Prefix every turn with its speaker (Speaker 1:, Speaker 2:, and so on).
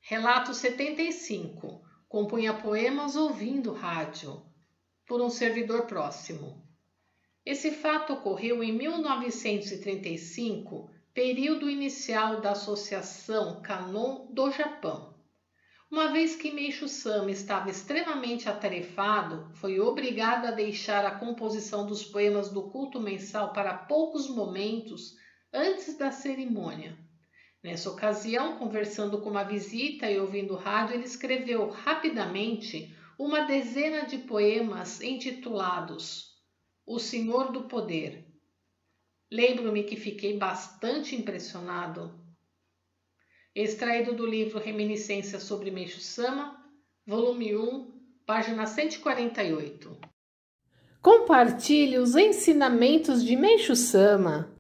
Speaker 1: Relato 75. Compunha poemas ouvindo rádio, por um servidor próximo. Esse fato ocorreu em 1935, período inicial da Associação Kanon do Japão. Uma vez que Meishu-sama estava extremamente atarefado, foi obrigado a deixar a composição dos poemas do culto mensal para poucos momentos antes da cerimônia. Nessa ocasião, conversando com uma visita e ouvindo rádio, ele escreveu rapidamente uma dezena de poemas intitulados O Senhor do Poder. Lembro-me que fiquei bastante impressionado. Extraído do livro Reminiscências sobre Meishu-sama, volume 1, página 148. Compartilhe os ensinamentos de Meishu-sama.